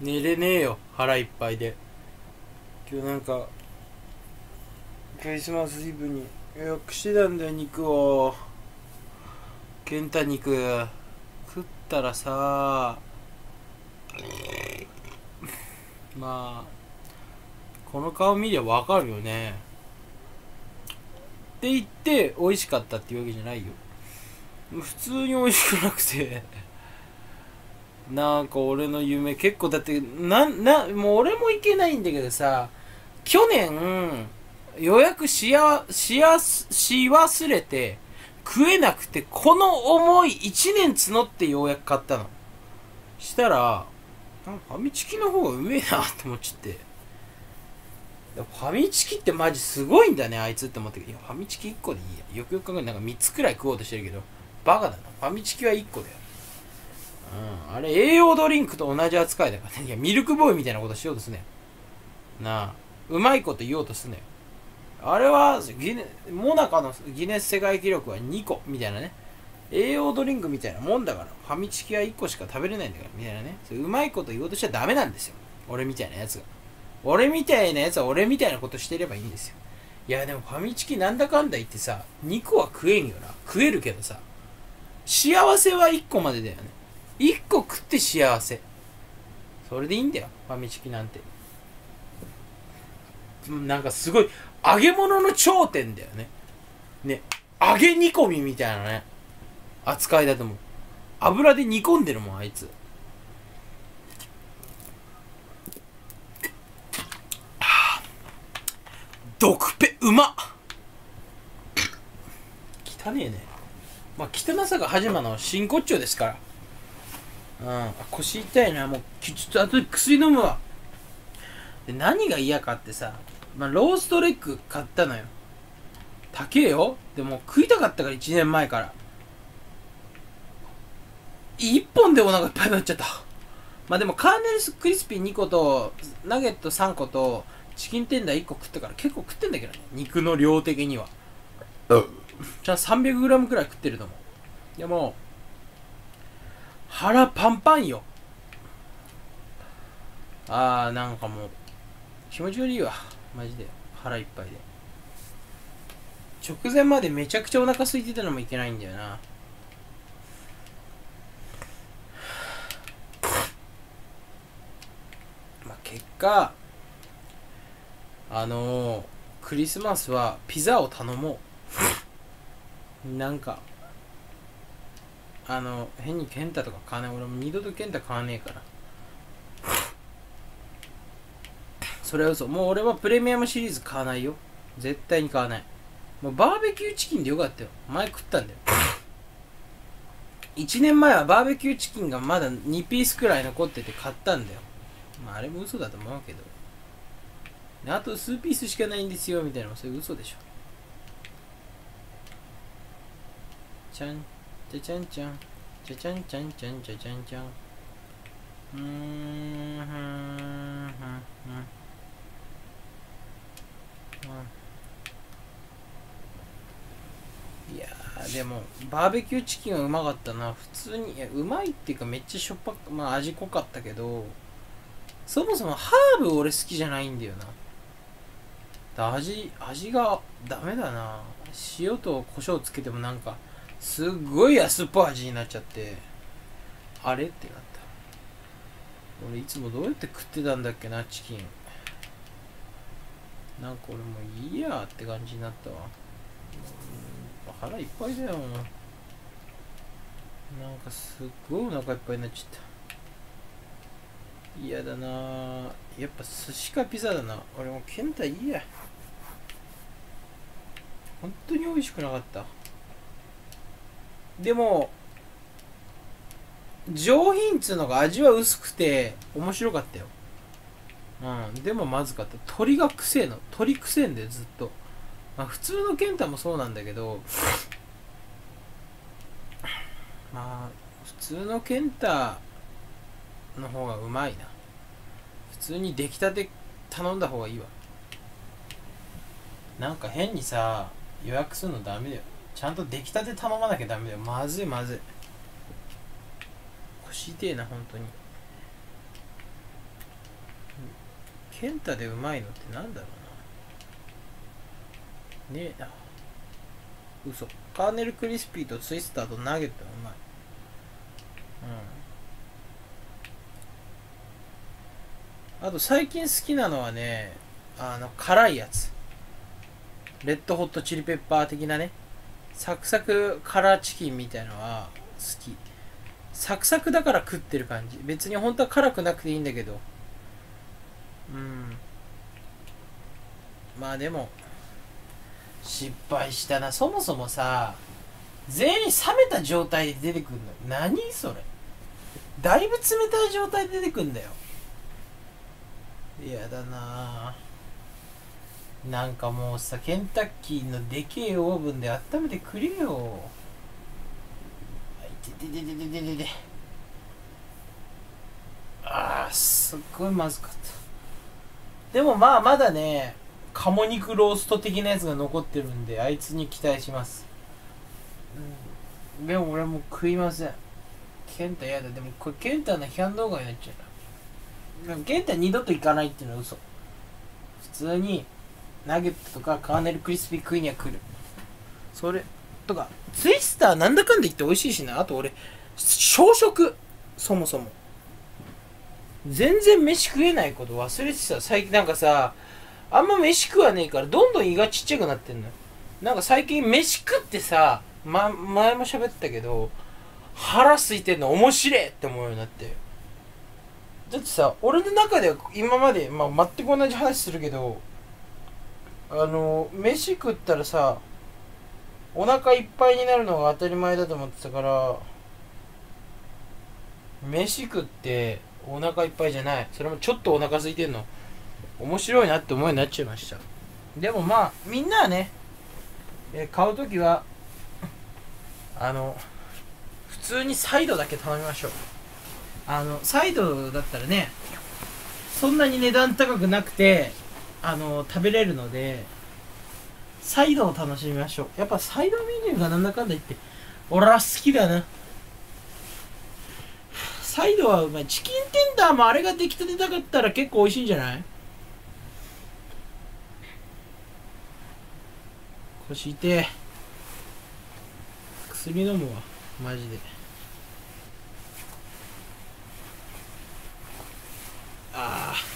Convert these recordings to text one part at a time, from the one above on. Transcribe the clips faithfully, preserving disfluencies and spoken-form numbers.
寝れねえよ腹いっぱいで。今日なんかクリスマスイブに予約してたんだよ、肉を。ケンタ肉食ったらさ、まあこの顔見りゃわかるよね。って言って美味しかったっていうわけじゃないよ。普通に美味しくなくてなんか俺の夢結構だってななもう俺も行けないんだけどさ、去年予約しやしやし忘れて食えなくて、この思いいちねん募ってようやく買ったの。したらファミチキの方がうめえなって思っちゃって、ファミチキってマジすごいんだねあいつって思って、いやファミチキいっこでいいや。よくよく考えてなんかみっつくらい食おうとしてるけどバカだな。ファミチキはいっこだよ。うん、あれ栄養ドリンクと同じ扱いだからね。いやミルクボーイみたいなことしようとすねなあ。うまいこと言おうとすね。あれはギネモナカのギネス世界記録はにこみたいなね。栄養ドリンクみたいなもんだから、ファミチキはいっこしか食べれないんだからみたいなね。それうまいこと言おうとしちゃダメなんですよ、俺みたいなやつが。俺みたいなやつは俺みたいなことしてればいいんですよ。いやでもファミチキなんだかんだ言ってさ、にこは食えんよな。食えるけどさ、幸せはいっこまでだよね。いっこ食って幸せ、それでいいんだよファミチキなんて。なんかすごい揚げ物の頂点だよね。ね、揚げ煮込みみたいなね扱いだと思う。油で煮込んでるもんあいつ。毒ペうまっ。汚ねえね。まあ汚さが恥まの真骨頂ですから。うん、あ腰痛いな。もうちょっと後で薬飲むわ。で何が嫌かってさ、まあ、ローストレッグ買ったのよ。高えよ。でも食いたかったからいちねんまえからいっぽんでお腹いっぱいになっちゃった。まあでもカーネルクリスピーにことナゲットさんことチキンテンダーいっこ食ったから結構食ってんだけどね、肉の量的には。じゃあ さんびゃくグラム くらい食ってると思う。でも腹パンパンよ。あーなんかもう気持ち悪いわマジで。腹いっぱいで直前までめちゃくちゃお腹空いてたのもいけないんだよな。まあ結果あのー、クリスマスはピザを頼もう。なんかあの変にケンタとか買わない。俺も二度とケンタ買わねえから。それは嘘。もう俺はプレミアムシリーズ買わないよ。絶対に買わない。もうバーベキューチキンでよかったよ。前食ったんだよ。いちねんまえはバーベキューチキンがまだにピースくらい残ってて買ったんだよ。まああれも嘘だと思うけど。あと数ピースしかないんですよみたいなのもそれ嘘でしょ。ちゃんちゃちゃんちゃんちゃちゃんちゃんちゃんちゃちゃんちゃん。うーんふんふんふん。いやーでもバーベキューチキンはうまかったな。普通にいやうまいっていうかめっちゃしょっぱく、まあ味濃かったけど、そもそもハーブ俺好きじゃないんだよな。だ味味がダメだな。塩と胡椒つけてもなんかすっごい安っぽい味になっちゃって、あれってなった。俺いつもどうやって食ってたんだっけなチキン。なんか俺もういいやーって感じになったわ。腹いっぱいだよ。なんかすっごいお腹いっぱいになっちゃった。嫌だな。やっぱ寿司かピザだな。俺もケンタいいや。本当に美味しくなかった。でも上品っつうのが味は薄くて面白かったよ。うん、でもまずかった。鶏がくせえの。鶏くせえんだよずっと。まあ普通のケンタもそうなんだけど、まあ普通のケンタの方がうまいな。普通に出来たて頼んだ方がいいわ。なんか変にさ予約するのダメだよ。ちゃんと出来たて頼まなきゃダメだよ。まずいまずい。腰痛えな本当に。 ケンタでうまいのってなんだろうな。ねえな。嘘。カーネルクリスピーとツイスターとナゲットがうまい。うん。あと最近好きなのはね、あの辛いやつ。レッドホットチリペッパー的なね、サクサク辛チキンみたいのは好き。サクサクだから食ってる感じ。別に本当は辛くなくていいんだけど。うん。まあでも失敗したな。そもそもさ、全員冷めた状態で出てくるの。何それ。だいぶ冷たい状態で出てくんだよ。嫌だなぁ。なんかもうさ、ケンタッキーのでけえオーブンで温めてくれよ。いてててててててて。あー、すっごいまずかった。でもまあまだね、鴨肉ロースト的なやつが残ってるんで、あいつに期待します。うん、でも俺もう食いません。ケンタやだ。でもこれケンタの批判動画になっちゃうな。ケンタ二度と行かないっていうのは嘘。普通にナゲットとかカーネルクリスピー食いには来る。それとかツイスターなんだかんだ言って美味しいしな。あと俺小食、そもそも全然飯食えないこと忘れてた。最近なんかさ、あんま飯食わねえからどんどん胃がちっちゃくなってんのよ。なんか最近飯食ってさ、ま、前も喋ったけど腹空いてんの面白いって思うようになって。だってさ、俺の中では今まで、まあ、全く同じ話するけど、あの飯食ったらさお腹いっぱいになるのが当たり前だと思ってたから、飯食ってお腹いっぱいじゃない、それもちょっとお腹空いてんの面白いなって思うようになっちゃいました。でもまあみんなはね、え買うときはあの普通にサイドだけ頼みましょう。あのサイドだったらね、そんなに値段高くなくてあの食べれるので、サイドを楽しみましょう。やっぱサイドメニューがなんだかんだ言って俺は好きだな。サイドはうまい。チキンテンダーもあれが出来たてたかったら結構美味しいんじゃない？腰痛え。薬飲むわマジで。ああ、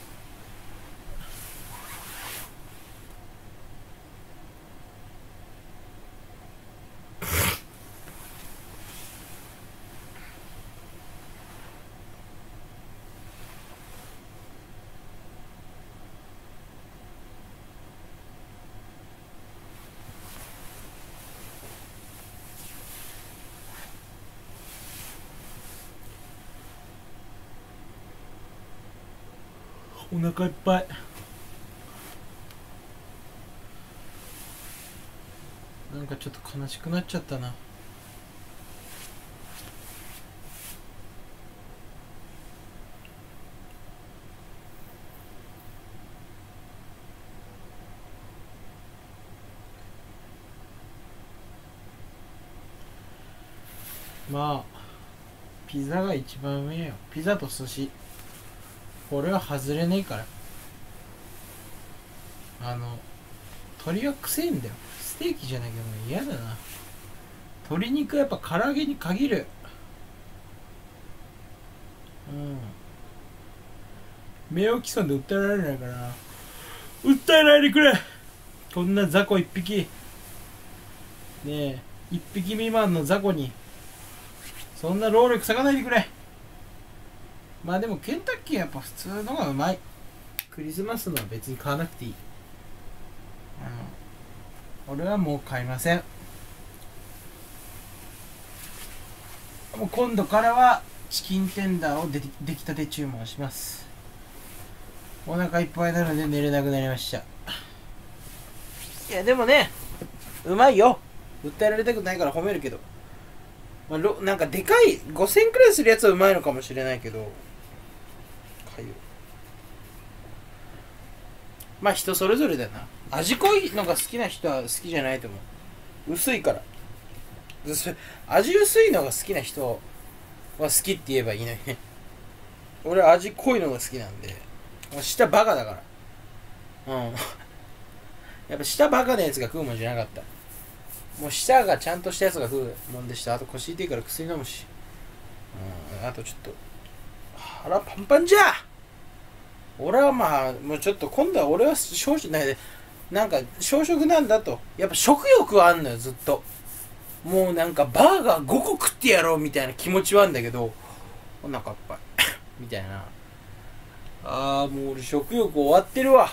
お腹いっぱい。なんかちょっと悲しくなっちゃったな。まあピザが一番上よ。ピザと寿司、これは外れねえから。あの鶏はくせえんだよ。ステーキじゃなきゃもう嫌だな。鶏肉はやっぱ唐揚げに限る。うん、名誉毀損で訴えられないから、訴えないでくれ。こんな雑魚一匹ねえ、一匹未満の雑魚にそんな労力割かないでくれ。まあでもケンタッキーはやっぱ普通のがうまい。クリスマスのは別に買わなくていい。うん、俺はもう買いません。もう今度からはチキンテンダーをでき出来たて注文します。お腹いっぱいなので寝れなくなりました。いやでもね、うまいよ。訴えられたくないから褒めるけど、まあ、ろなんかでかいごせんくらいするやつはうまいのかもしれないけど、かゆまあ人それぞれだよな。味濃いのが好きな人は好きじゃないと思う。薄いから。味薄いのが好きな人は好きって言えばいいのにね。俺は味濃いのが好きなんで、 もう舌バカだからうんやっぱ舌バカなやつが食うもんじゃなかった。もう舌がちゃんとしたやつが食うもんでした。あと腰痛いから薬飲むし、うん、あとちょっと腹パンパンじゃ。俺はまあもうちょっと今度は俺は少子ないでなんか小食なんだと、やっぱ食欲はあんのよずっと。もうなんかバーガーごこ食ってやろうみたいな気持ちはあるんだけど、お腹いっぱいみたいな。ああもう俺食欲終わってるわ。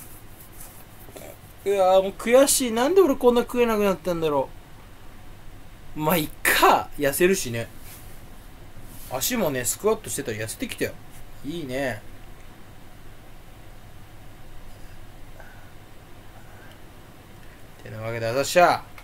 いやーもう悔しい。なんで俺こんな食えなくなったんだろう。まあいっか、痩せるしね。足もねスクワットしてたら痩せてきたよ。いいね。てなわけであざっしゃ。